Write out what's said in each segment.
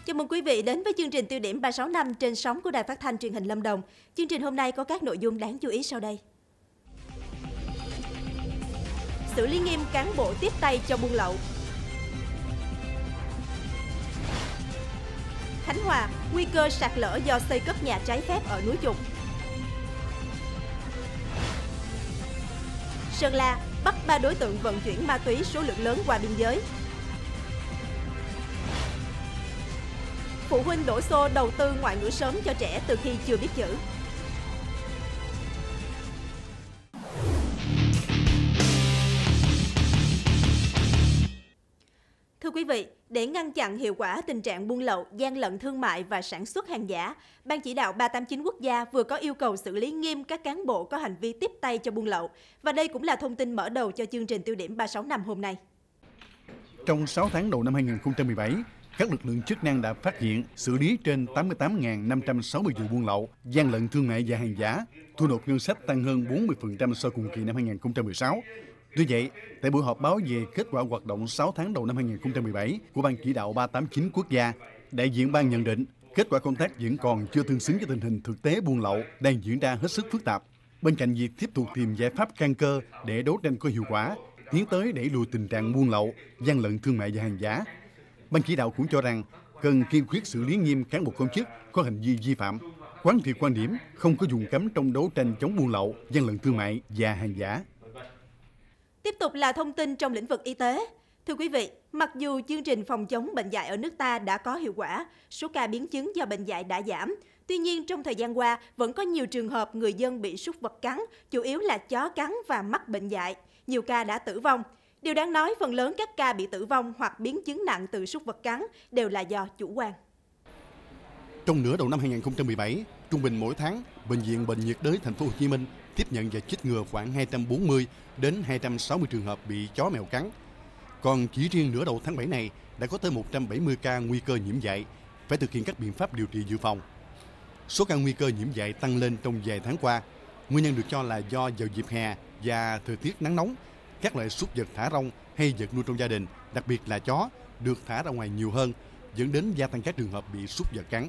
Chào mừng quý vị đến với chương trình Tiêu điểm 365 trên sóng của Đài Phát thanh Truyền hình Lâm Đồng. Chương trình hôm nay có các nội dung đáng chú ý sau đây. Xử lý nghiêm cán bộ tiếp tay cho buôn lậu. Khánh Hòa, nguy cơ sạt lở do xây cất nhà trái phép ở núi Trục. Sơn La, bắt 3 đối tượng vận chuyển ma túy số lượng lớn qua biên giới. Phụ huynh đổ xô đầu tư ngoại ngữ sớm cho trẻ từ khi chưa biết chữ. Thưa quý vị, để ngăn chặn hiệu quả tình trạng buôn lậu, gian lận thương mại và sản xuất hàng giả, Ban chỉ đạo 389 quốc gia vừa có yêu cầu xử lý nghiêm các cán bộ có hành vi tiếp tay cho buôn lậu. Và đây cũng là thông tin mở đầu cho chương trình Tiêu điểm 365 hôm nay. Trong 6 tháng đầu năm 2017, các lực lượng chức năng đã phát hiện, xử lý trên 88.560 vụ buôn lậu, gian lận thương mại và hàng giả, thu nộp ngân sách tăng hơn 40% so cùng kỳ năm 2016. Tuy vậy, tại buổi họp báo về kết quả hoạt động 6 tháng đầu năm 2017 của Ban chỉ đạo 389 quốc gia, đại diện ban nhận định kết quả công tác vẫn còn chưa tương xứng với tình hình thực tế buôn lậu đang diễn ra hết sức phức tạp. Bên cạnh việc tiếp tục tìm giải pháp căn cơ để đấu tranh có hiệu quả, tiến tới đẩy lùi tình trạng buôn lậu, gian lận thương mại và hàng giả, Ban chỉ đạo cũng cho rằng cần kiên quyết xử lý nghiêm cán bộ công chức có hành vi vi phạm, quán triệt quan điểm không có vùng cấm trong đấu tranh chống buôn lậu, gian lận thương mại và hàng giả. Tiếp tục là thông tin trong lĩnh vực y tế. Thưa quý vị, mặc dù chương trình phòng chống bệnh dại ở nước ta đã có hiệu quả, số ca biến chứng do bệnh dại đã giảm, tuy nhiên trong thời gian qua vẫn có nhiều trường hợp người dân bị súc vật cắn, chủ yếu là chó cắn và mắc bệnh dại. Nhiều ca đã tử vong. Điều đáng nói, phần lớn các ca bị tử vong hoặc biến chứng nặng từ súc vật cắn đều là do chủ quan. Trong nửa đầu năm 2017, trung bình mỗi tháng, Bệnh viện Bệnh nhiệt đới Thành phố Hồ Chí Minh tiếp nhận và chích ngừa khoảng 240 đến 260 trường hợp bị chó mèo cắn. Còn chỉ riêng nửa đầu tháng 7 này đã có tới 170 ca nguy cơ nhiễm dại, phải thực hiện các biện pháp điều trị dự phòng. Số ca nguy cơ nhiễm dại tăng lên trong vài tháng qua. Nguyên nhân được cho là do vào dịp hè và thời tiết nắng nóng, các loại súc vật thả rong hay vật nuôi trong gia đình, đặc biệt là chó, được thả ra ngoài nhiều hơn, dẫn đến gia tăng các trường hợp bị súc vật cắn.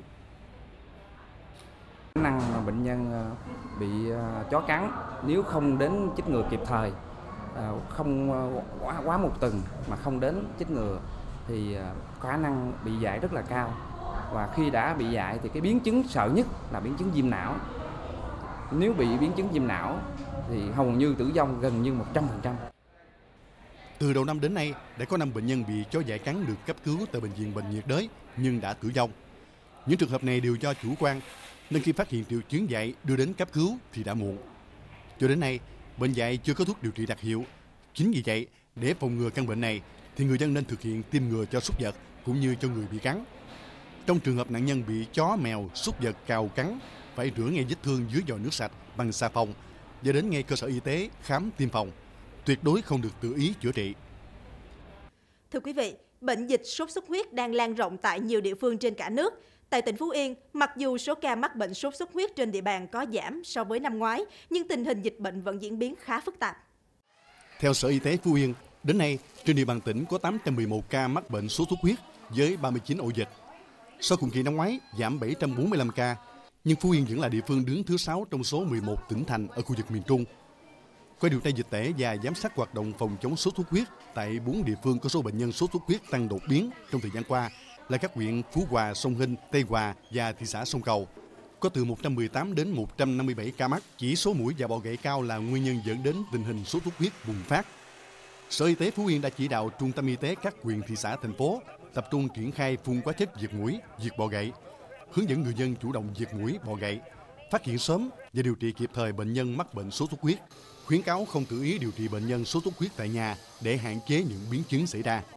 Khả năng bệnh nhân bị chó cắn nếu không đến chích ngừa kịp thời, không quá một tuần mà không đến chích ngừa thì khả năng bị dại rất là cao. Và khi đã bị dại thì cái biến chứng sợ nhất là biến chứng viêm não. Nếu bị biến chứng viêm não thì hầu như tử vong gần như 100%. Từ đầu năm đến nay, đã có 5 bệnh nhân bị chó dại cắn được cấp cứu tại Bệnh viện Bệnh nhiệt đới nhưng đã tử vong. Những trường hợp này đều do chủ quan, nên khi phát hiện triệu chứng dại đưa đến cấp cứu thì đã muộn. Cho đến nay, bệnh dại chưa có thuốc điều trị đặc hiệu. Chính vì vậy, để phòng ngừa căn bệnh này, thì người dân nên thực hiện tiêm ngừa cho súc vật cũng như cho người bị cắn. Trong trường hợp nạn nhân bị chó, mèo, súc vật cào cắn, phải rửa ngay vết thương dưới vòi nước sạch bằng xà phòng và đến ngay cơ sở y tế khám tiêm phòng. Tuyệt đối không được tự ý chữa trị. Thưa quý vị, bệnh dịch sốt xuất huyết đang lan rộng tại nhiều địa phương trên cả nước. Tại tỉnh Phú Yên, mặc dù số ca mắc bệnh sốt xuất huyết trên địa bàn có giảm so với năm ngoái, nhưng tình hình dịch bệnh vẫn diễn biến khá phức tạp. Theo Sở Y tế Phú Yên, đến nay trên địa bàn tỉnh có 811 ca mắc bệnh sốt xuất huyết với 39 ổ dịch. So cùng kỳ năm ngoái giảm 745 ca, nhưng Phú Yên vẫn là địa phương đứng thứ 6 trong số 11 tỉnh thành ở khu vực miền Trung. Qua điều tra dịch tễ và giám sát hoạt động phòng chống sốt xuất huyết tại 4 địa phương có số bệnh nhân sốt xuất huyết tăng đột biến trong thời gian qua là các huyện Phú Hòa, Sông Hinh, Tây Hòa và thị xã Sông Cầu. Có từ 118 đến 157 ca mắc. Chỉ số muỗi và bọ gậy cao là nguyên nhân dẫn đến tình hình sốt xuất huyết bùng phát. Sở Y tế Phú Yên đã chỉ đạo trung tâm y tế các huyện, thị xã, thành phố tập trung triển khai phun hóa chất diệt muỗi, diệt bọ gậy, hướng dẫn người dân chủ động diệt muỗi, bọ gậy, phát hiện sớm và điều trị kịp thời bệnh nhân mắc bệnh sốt xuất huyết. Khuyến cáo không tự ý điều trị bệnh nhân sốt xuất huyết tại nhà để hạn chế những biến chứng xảy ra.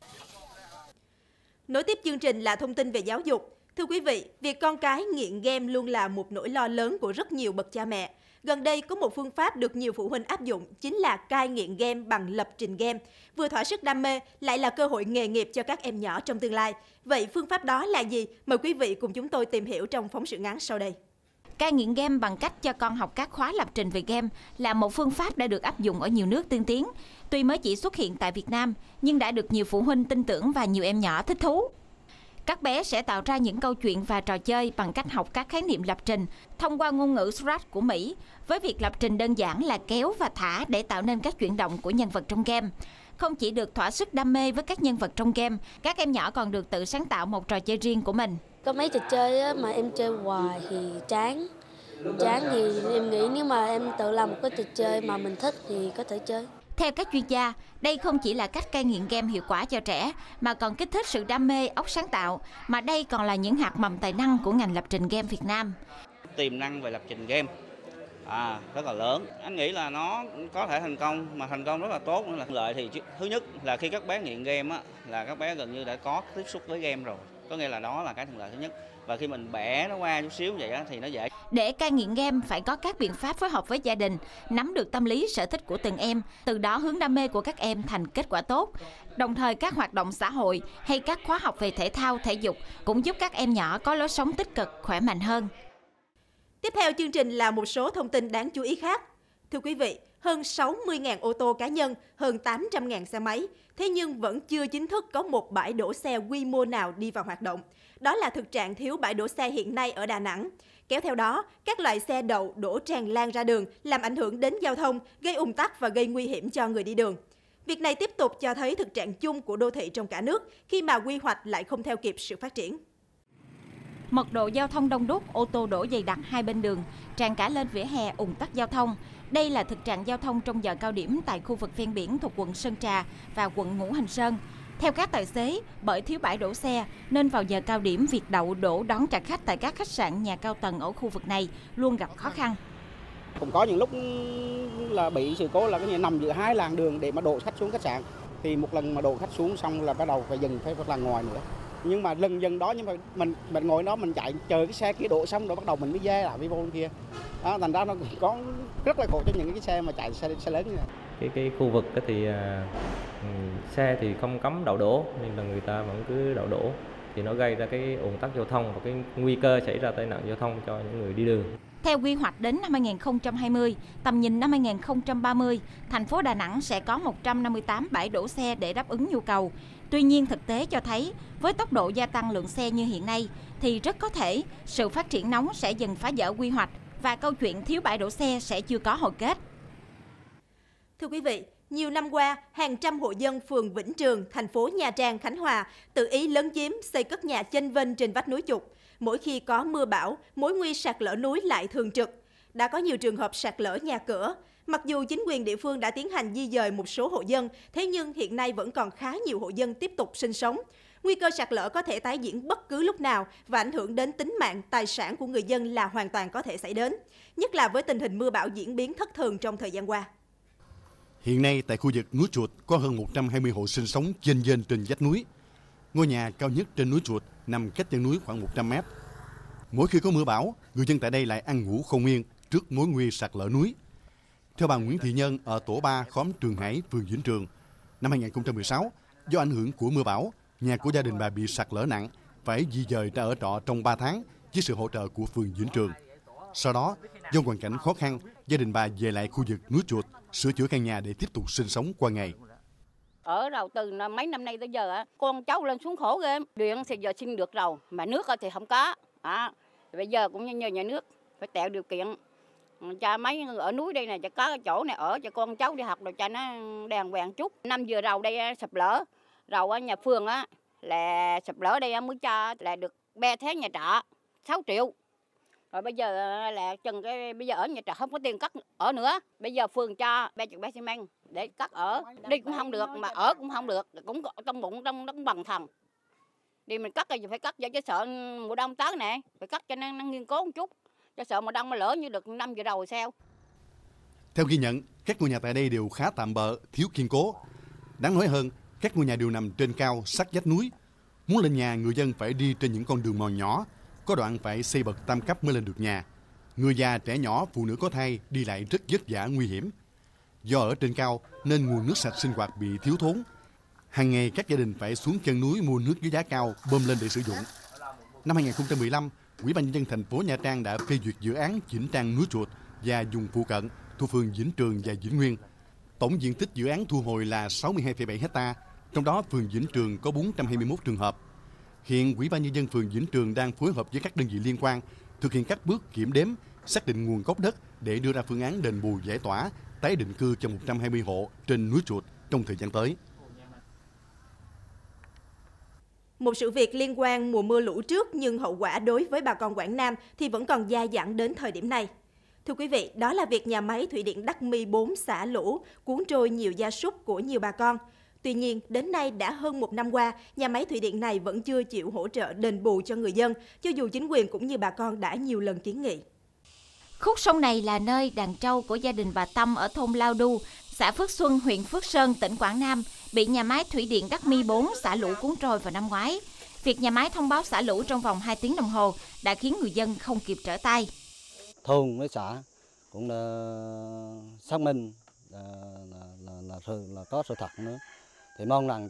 Nối tiếp chương trình là thông tin về giáo dục. Thưa quý vị, việc con cái nghiện game luôn là một nỗi lo lớn của rất nhiều bậc cha mẹ. Gần đây có một phương pháp được nhiều phụ huynh áp dụng, chính là cai nghiện game bằng lập trình game. Vừa thỏa sức đam mê, lại là cơ hội nghề nghiệp cho các em nhỏ trong tương lai. Vậy phương pháp đó là gì? Mời quý vị cùng chúng tôi tìm hiểu trong phóng sự ngắn sau đây. Cai nghiện game bằng cách cho con học các khóa lập trình về game là một phương pháp đã được áp dụng ở nhiều nước tiên tiến. Tuy mới chỉ xuất hiện tại Việt Nam, nhưng đã được nhiều phụ huynh tin tưởng và nhiều em nhỏ thích thú. Các bé sẽ tạo ra những câu chuyện và trò chơi bằng cách học các khái niệm lập trình thông qua ngôn ngữ Scratch của Mỹ, với việc lập trình đơn giản là kéo và thả để tạo nên các chuyển động của nhân vật trong game. Không chỉ được thỏa sức đam mê với các nhân vật trong game, các em nhỏ còn được tự sáng tạo một trò chơi riêng của mình. Có mấy trò chơi mà em chơi hoài thì chán thì em nghĩ nếu mà em tự làm một cái trò chơi mà mình thích thì có thể chơi. Theo các chuyên gia, đây không chỉ là cách cai nghiện game hiệu quả cho trẻ, mà còn kích thích sự đam mê, óc sáng tạo, mà đây còn là những hạt mầm tài năng của ngành lập trình game Việt Nam. Tiềm năng về lập trình game rất là lớn. Anh nghĩ là nó có thể thành công, mà thành công rất là tốt nữa. Lợi thì thứ nhất là khi các bé nghiện game là các bé gần như đã có tiếp xúc với game rồi. Có nghĩa là đó là cái thuận lợi thứ nhất. Và khi mình bẻ nó qua chút xíu vậy thì nó dễ. Để cai nghiện game phải có các biện pháp phối hợp với gia đình, nắm được tâm lý sở thích của từng em, từ đó hướng đam mê của các em thành kết quả tốt. Đồng thời các hoạt động xã hội hay các khóa học về thể thao, thể dục cũng giúp các em nhỏ có lối sống tích cực, khỏe mạnh hơn. Tiếp theo chương trình là một số thông tin đáng chú ý khác. Thưa quý vị, hơn 60.000 ô tô cá nhân, hơn 800.000 xe máy, thế nhưng vẫn chưa chính thức có một bãi đổ xe quy mô nào đi vào hoạt động. Đó là thực trạng thiếu bãi đổ xe hiện nay ở Đà Nẵng. Kéo theo đó, các loại xe đậu đổ tràn lan ra đường, làm ảnh hưởng đến giao thông, gây ùn tắc và gây nguy hiểm cho người đi đường. Việc này tiếp tục cho thấy thực trạng chung của đô thị trong cả nước khi mà quy hoạch lại không theo kịp sự phát triển. Mật độ giao thông đông đúc, ô tô đổ dày đặc hai bên đường, tràn cả lên vỉa hè, ùn tắc giao thông. Đây là thực trạng giao thông trong giờ cao điểm tại khu vực ven biển thuộc quận Sơn Trà và quận Ngũ Hành Sơn. Theo các tài xế, bởi thiếu bãi đổ xe nên vào giờ cao điểm việc đậu đổ đón trả khách tại các khách sạn, nhà cao tầng ở khu vực này luôn gặp khó khăn. Cũng có những lúc là bị sự cố là cái nằm giữa hai làn đường để mà đổ khách xuống khách sạn. Thì một lần mà đổ khách xuống xong là bắt đầu phải dừng phải làn ngoài nữa. Nhưng mà lần dần đó, nhưng mà mình ngồi đó mình chạy chờ cái xe kia đổ xong rồi bắt đầu mình mới dê lại với vô kia. Đó, thành ra nó có rất là khổ cho những cái xe mà chạy xe lớn như này. Cái khu vực thì xe thì không cấm đậu đổ nhưng là người ta vẫn cứ đậu đổ, thì nó gây ra cái ùn tắc giao thông và cái nguy cơ xảy ra tai nạn giao thông cho những người đi đường. Theo quy hoạch đến năm 2020, tầm nhìn năm 2030, thành phố Đà Nẵng sẽ có 158 bãi đổ xe để đáp ứng nhu cầu. Tuy nhiên thực tế cho thấy, với tốc độ gia tăng lượng xe như hiện nay, thì rất có thể sự phát triển nóng sẽ dần phá vỡ quy hoạch và câu chuyện thiếu bãi đổ xe sẽ chưa có hồi kết. Thưa quý vị, nhiều năm qua, hàng trăm hộ dân phường Vĩnh Trường, thành phố Nha Trang, Khánh Hòa tự ý lấn chiếm xây cất nhà chênh vênh trên vách núi Chụp. Mỗi khi có mưa bão, mối nguy sạt lở núi lại thường trực. Đã có nhiều trường hợp sạt lở nhà cửa. Mặc dù chính quyền địa phương đã tiến hành di dời một số hộ dân, thế nhưng hiện nay vẫn còn khá nhiều hộ dân tiếp tục sinh sống. Nguy cơ sạt lở có thể tái diễn bất cứ lúc nào và ảnh hưởng đến tính mạng, tài sản của người dân là hoàn toàn có thể xảy đến, nhất là với tình hình mưa bão diễn biến thất thường trong thời gian qua. Hiện nay tại khu vực núi Chuột có hơn 120 hộ sinh sống chênh vênh trên vách núi. Ngôi nhà cao nhất trên núi Chuột nằm cách chân núi khoảng 100 mét. Mỗi khi có mưa bão, người dân tại đây lại ăn ngủ không yên trước mối nguy sạt lở núi. Theo bà Nguyễn Thị Nhân ở tổ 3 khóm Trường Hải, phường Vĩnh Trường, năm 2016, do ảnh hưởng của mưa bão, nhà của gia đình bà bị sạt lở nặng, phải di dời ra ở trọ trong 3 tháng với sự hỗ trợ của phường Vĩnh Trường. Sau đó, do hoàn cảnh khó khăn, gia đình bà về lại khu vực núi Chuột, sửa chữa căn nhà để tiếp tục sinh sống qua ngày. Ở đâu từ mấy năm nay tới giờ con cháu lên xuống khổ ghê. Điện thì giờ xin được rồi, mà nước thì không có. Bây giờ cũng nhờ nhà nước phải tạo điều kiện cho mấy ở núi đây này, cho có cái chỗ này ở cho con cháu đi học rồi cho nó đàng hoàng chút. Năm vừa đầu đây sập lở, rồi ở nhà phường là sập lở đây mới cho là được 3 tháng nhà trọ 6 triệu. Rồi bây giờ là chừng cái bây giờ ở nhà trọ không có tiền cất ở nữa. Bây giờ phường cho 30 bé xi măng để cất ở. Đi cũng không được mà ở cũng không được, cũng trong bụng trong nó cũng bằng thần. Đi mình cất thì phải cất cho sợ mùa đông tới nè, phải cất cho nó nghiên cố một chút. Cho sợ mùa đông mà lỡ như được năm giờ đầu rồi sao. Theo ghi nhận, các ngôi nhà tại đây đều khá tạm bợ, thiếu kiên cố. Đáng nói hơn, các ngôi nhà đều nằm trên cao, sát vách núi. Muốn lên nhà, người dân phải đi trên những con đường mòn nhỏ, có đoạn phải xây bậc tam cấp mới lên được nhà. Người già, trẻ nhỏ, phụ nữ có thai đi lại rất vất vả, nguy hiểm. Do ở trên cao nên nguồn nước sạch sinh hoạt bị thiếu thốn. Hàng ngày các gia đình phải xuống chân núi mua nước với giá cao bơm lên để sử dụng. Năm 2015, Ủy ban nhân dân thành phố Nha Trang đã phê duyệt dự án chỉnh trang núi Chuột và vùng phụ cận thuộc phường Vĩnh Trường và Vĩnh Nguyên. Tổng diện tích dự án thu hồi là 62,7 ha, trong đó phường Vĩnh Trường có 421 trường hợp. Hiện Ủy ban Nhân dân phường Vĩnh Trường đang phối hợp với các đơn vị liên quan thực hiện các bước kiểm đếm, xác định nguồn gốc đất để đưa ra phương án đền bù giải tỏa, tái định cư cho 120 hộ trên núi Chuột trong thời gian tới. Một sự việc liên quan mùa mưa lũ trước nhưng hậu quả đối với bà con Quảng Nam thì vẫn còn dai dẳng đến thời điểm này. Thưa quý vị, đó là việc nhà máy thủy điện Đắc My 4 xả lũ, cuốn trôi nhiều gia súc của nhiều bà con. Tuy nhiên, đến nay đã hơn 1 năm qua, nhà máy thủy điện này vẫn chưa chịu hỗ trợ đền bù cho người dân, cho dù chính quyền cũng như bà con đã nhiều lần kiến nghị. Khúc sông này là nơi đàn trâu của gia đình bà Tâm ở thôn Lao Đu, xã Phước Xuân, huyện Phước Sơn, tỉnh Quảng Nam, bị nhà máy thủy điện Đắc My 4 xả lũ cuốn trôi vào năm ngoái. Việc nhà máy thông báo xả lũ trong vòng 2 tiếng đồng hồ đã khiến người dân không kịp trở tay. Thôn với xã cũng đã xác minh là có sự thật nữa. Thì mong rằng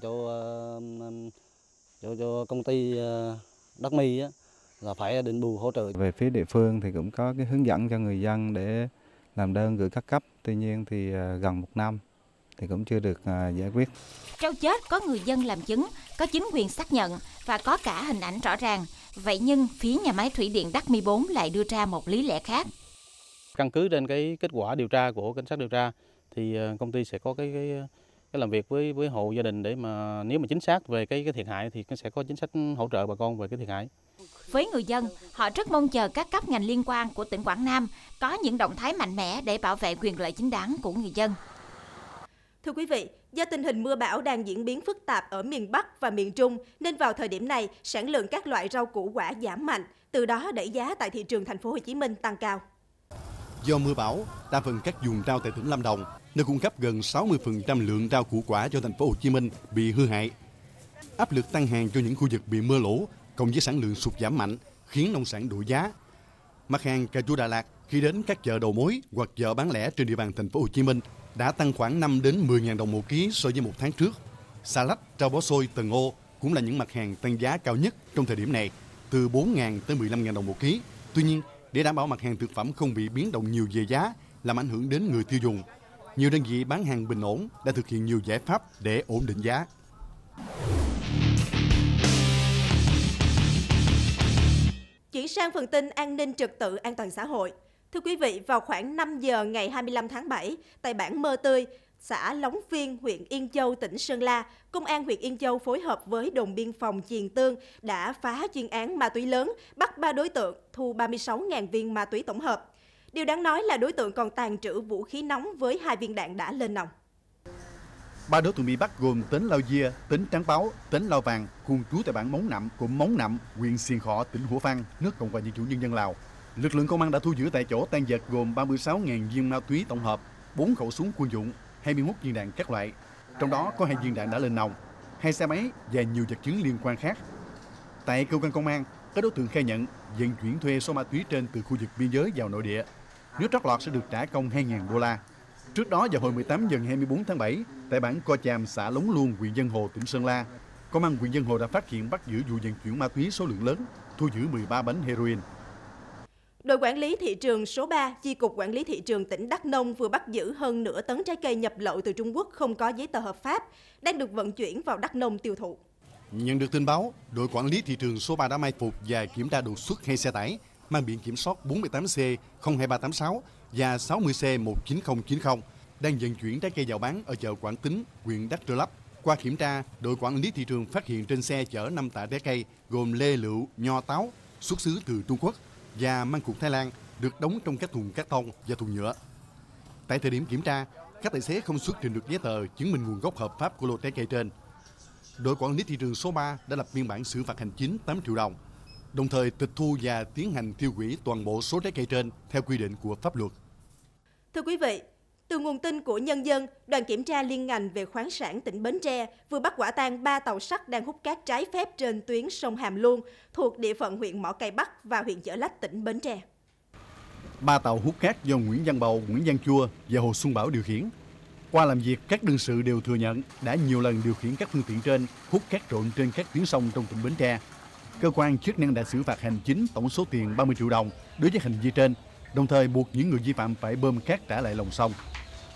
cho công ty Đắc My là phải đền bù hỗ trợ. Về phía địa phương thì cũng có cái hướng dẫn cho người dân để làm đơn gửi các cấp. Tuy nhiên thì gần 1 năm thì cũng chưa được giải quyết. Trâu chết có người dân làm chứng, có chính quyền xác nhận và có cả hình ảnh rõ ràng. Vậy nhưng phía nhà máy thủy điện Đắc My 4 lại đưa ra một lý lẽ khác. Căn cứ trên cái kết quả điều tra của cảnh sát điều tra thì công ty sẽ có cái làm việc với hộ gia đình để mà nếu mà chính xác về cái thiệt hại thì sẽ có chính sách hỗ trợ bà con về cái thiệt hại. Với người dân, họ rất mong chờ các cấp ngành liên quan của tỉnh Quảng Nam có những động thái mạnh mẽ để bảo vệ quyền lợi chính đáng của người dân. Thưa quý vị, do tình hình mưa bão đang diễn biến phức tạp ở miền Bắc và miền Trung nên vào thời điểm này, sản lượng các loại rau củ quả giảm mạnh, từ đó đẩy giá tại thị trường thành phố Hồ Chí Minh tăng cao. Do mưa bão, đa phần các vùng rau tại tỉnh Lâm Đồng, nơi cung cấp gần 60% lượng rau củ quả cho thành phố Hồ Chí Minh bị hư hại. Áp lực tăng hàng cho những khu vực bị mưa lũ cộng với sản lượng sụt giảm mạnh khiến nông sản đổi giá. Mặt hàng cà chua Đà Lạt khi đến các chợ đầu mối hoặc chợ bán lẻ trên địa bàn thành phố Hồ Chí Minh đã tăng khoảng 5 đến 10.000 đồng một ký so với 1 tháng trước. Xà lách, rau bó xôi, tần ô cũng là những mặt hàng tăng giá cao nhất trong thời điểm này, từ 4.000 tới 15.000 đồng một ký. Tuy nhiên, để đảm bảo mặt hàng thực phẩm không bị biến động nhiều về giá, làm ảnh hưởng đến người tiêu dùng, nhiều đơn vị bán hàng bình ổn đã thực hiện nhiều giải pháp để ổn định giá. Chuyển sang phần tin an ninh trật tự an toàn xã hội. Thưa quý vị, vào khoảng 5 giờ ngày 25 tháng 7, tại bản Mơ Tươi, xã Lóng Phiên, huyện Yên Châu, tỉnh Sơn La, Công an huyện Yên Châu phối hợp với đồn biên phòng Chiền Tương đã phá chuyên án ma túy lớn, bắt 3 đối tượng, thu 36.000 viên ma túy tổng hợp. Điều đáng nói là đối tượng còn tàng trữ vũ khí nóng với 2 viên đạn đã lên nòng. 3 đối tượng bị bắt gồm Tính Lao Dia, Tính Trắng Báo, Tính Lao Vàng, cùng trú tại bản Móng Nậm, cụm Móng Nậm, huyện Xiên Khọ, tỉnh Hủa Phăn, nước Cộng hòa Dân chủ Nhân dân Lào. Lực lượng công an đã thu giữ tại chỗ tang vật gồm 36.000 viên ma túy tổng hợp, 4 khẩu súng quân dụng, 21 viên đạn các loại. Trong đó có 2 viên đạn đã lên nòng, 2 xe máy và nhiều vật chứng liên quan khác. Tại cơ quan công an, các đối tượng khai nhận vận chuyển thuê số ma túy trên từ khu vực biên giới vào nội địa. Nếu trót lọt sẽ được trả công 2.000 đô la. Trước đó vào hồi 18 giờ ngày 24 tháng 7, tại bản Co Chàm, xã Lóng Luông, huyện Vân Hồ, tỉnh Sơn La, công an huyện Vân Hồ đã phát hiện bắt giữ vụ vận chuyển ma túy số lượng lớn, thu giữ 13 bánh heroin. Đội quản lý thị trường số 3, Chi cục Quản lý thị trường tỉnh Đắk Nông vừa bắt giữ hơn nửa tấn trái cây nhập lậu từ Trung Quốc không có giấy tờ hợp pháp, đang được vận chuyển vào Đắk Nông tiêu thụ. Nhận được tin báo, đội quản lý thị trường số 3 đã mai phục và kiểm tra đột xuất 2 xe tải mang biển kiểm soát 48C02386 và 60C19090 đang vận chuyển trái cây vào bán ở chợ Quảng Tín, huyện Đắk Rơ Lấp. Qua kiểm tra, đội quản lý thị trường phát hiện trên xe chở 5 tạ trái cây gồm lê, lựu, nho, táo xuất xứ từ Trung Quốc và măng cụt Thái Lan được đóng trong các thùng cát tông và thùng nhựa. Tại thời điểm kiểm tra, các tài xế không xuất trình được giấy tờ chứng minh nguồn gốc hợp pháp của lô trái cây trên. Đội quản lý thị trường số 3 đã lập biên bản xử phạt hành chính 8 triệu đồng, đồng thời tịch thu và tiến hành tiêu hủy toàn bộ số trái cây trên theo quy định của pháp luật. Thưa quý vị, từ nguồn tin của nhân dân, đoàn kiểm tra liên ngành về khoáng sản tỉnh Bến Tre vừa bắt quả tang 3 tàu sắt đang hút cát trái phép trên tuyến sông Hàm Luông thuộc địa phận huyện Mỏ Cày Bắc và huyện Chợ Lách, tỉnh Bến Tre. 3 tàu hút cát do Nguyễn Văn Bầu, Nguyễn Văn Chua và Hồ Xuân Bảo điều khiển. Qua làm việc, các đương sự đều thừa nhận đã nhiều lần điều khiển các phương tiện trên hút cát trộn trên các tuyến sông trong tỉnh Bến Tre. Cơ quan chức năng đã xử phạt hành chính tổng số tiền 30 triệu đồng đối với hành vi trên, đồng thời buộc những người vi phạm phải bơm cát trả lại lòng sông.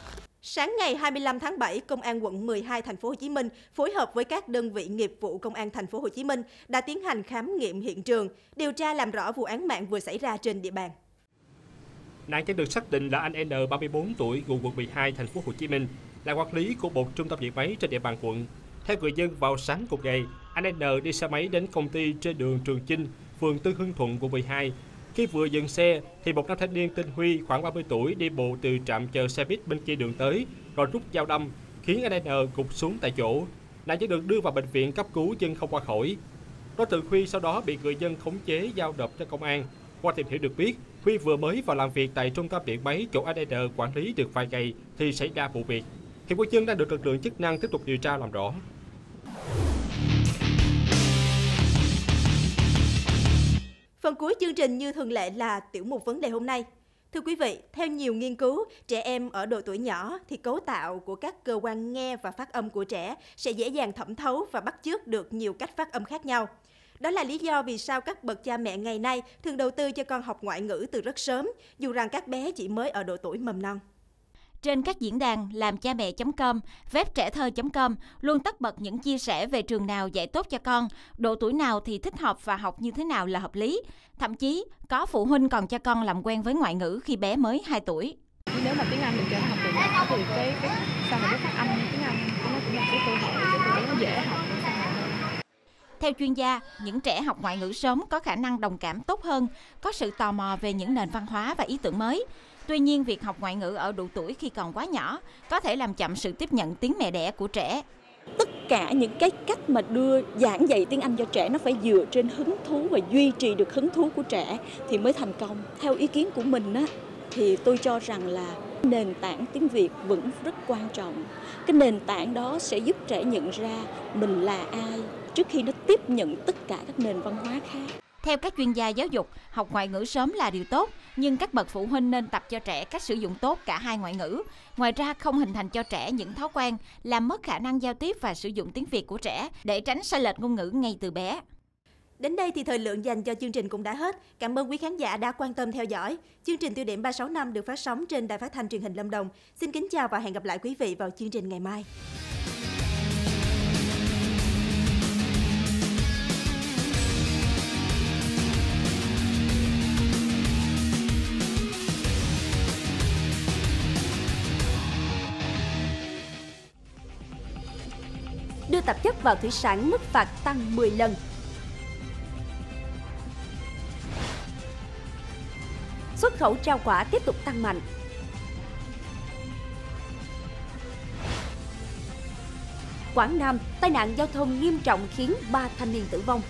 Sáng ngày 25 tháng 7, Công an quận 12 thành phố Hồ Chí Minh phối hợp với các đơn vị nghiệp vụ Công an thành phố Hồ Chí Minh đã tiến hành khám nghiệm hiện trường, điều tra làm rõ vụ án mạng vừa xảy ra trên địa bàn. Nạn nhân được xác định là anh N, 34 tuổi, ngụ quận 12 thành phố Hồ Chí Minh, là quản lý của một trung tâm điện máy trên địa bàn quận. Theo người dân, vào sáng cùng ngày, anh N đi xe máy đến công ty trên đường Trường Chinh, phường Tân Hưng Thuận, quận 12. Khi vừa dừng xe, thì một nam thanh niên tên Huy, khoảng 30 tuổi, đi bộ từ trạm chờ xe buýt bên kia đường tới, rồi rút dao đâm, khiến anh N gục xuống tại chỗ. Nạn nhân được đưa vào bệnh viện cấp cứu nhưng không qua khỏi. Đối tượng Huy sau đó bị người dân khống chế giao nộp cho công an. Qua tìm hiểu được biết, Huy vừa mới vào làm việc tại trung tâm điện máy chỗ anh N quản lý được vài ngày thì xảy ra vụ việc. Hiện nguyên nhân đang được lực lượng chức năng tiếp tục điều tra làm rõ. Phần cuối chương trình như thường lệ là tiểu mục vấn đề hôm nay. Thưa quý vị, theo nhiều nghiên cứu, trẻ em ở độ tuổi nhỏ thì cấu tạo của các cơ quan nghe và phát âm của trẻ sẽ dễ dàng thẩm thấu và bắt chước được nhiều cách phát âm khác nhau. Đó là lý do vì sao các bậc cha mẹ ngày nay thường đầu tư cho con học ngoại ngữ từ rất sớm, dù rằng các bé chỉ mới ở độ tuổi mầm non. Trên các diễn đàn lamchamẹ.com, web trẻthơ.com luôn tất bật những chia sẻ về trường nào dạy tốt cho con, độ tuổi nào thì thích học và học như thế nào là hợp lý. Thậm chí, có phụ huynh còn cho con làm quen với ngoại ngữ khi bé mới 2 tuổi. Nếu mà tiếng Anh mình cho nó học từ nhỏ thì cái sau này cái phát âm tiếng Anh nó cũng là cái cơ hội để tụi nó dễ học. Theo chuyên gia, những trẻ học ngoại ngữ sớm có khả năng đồng cảm tốt hơn, có sự tò mò về những nền văn hóa và ý tưởng mới. Tuy nhiên, việc học ngoại ngữ ở độ tuổi khi còn quá nhỏ có thể làm chậm sự tiếp nhận tiếng mẹ đẻ của trẻ. Tất cả những cái cách mà giảng dạy tiếng Anh cho trẻ nó phải dựa trên hứng thú và duy trì được hứng thú của trẻ thì mới thành công. Theo ý kiến của mình á, thì tôi cho rằng là nền tảng tiếng Việt vẫn rất quan trọng. Cái nền tảng đó sẽ giúp trẻ nhận ra mình là ai trước khi nó tiếp nhận tất cả các nền văn hóa khác. Theo các chuyên gia giáo dục, học ngoại ngữ sớm là điều tốt, nhưng các bậc phụ huynh nên tập cho trẻ cách sử dụng tốt cả hai ngoại ngữ. Ngoài ra, không hình thành cho trẻ những thói quen làm mất khả năng giao tiếp và sử dụng tiếng Việt của trẻ để tránh sai lệch ngôn ngữ ngay từ bé. Đến đây thì thời lượng dành cho chương trình cũng đã hết. Cảm ơn quý khán giả đã quan tâm theo dõi. Chương trình Tiêu điểm 36 năm được phát sóng trên Đài Phát thanh Truyền hình Lâm Đồng. Xin kính chào và hẹn gặp lại quý vị vào chương trình ngày mai. Đưa tạp chất vào thủy sản, mức phạt tăng 10 lần. Xuất khẩu rau quả tiếp tục tăng mạnh. Quảng Nam, tai nạn giao thông nghiêm trọng khiến 3 thanh niên tử vong.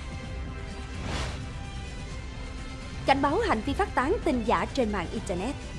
Cảnh báo hành vi phát tán tin giả trên mạng Internet.